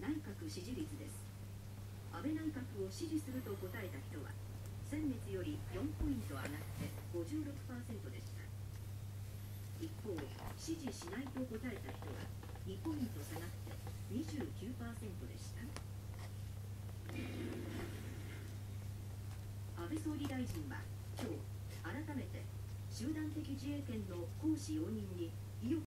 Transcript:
内閣支持率です。安倍内閣を支持すると答えた人は先月より4ポイント上がって56% でした。一方、支持しないと答えた人は2ポイント下がって29% でした。安倍総理大臣は今日改めて集団的自衛権の行使容認に意欲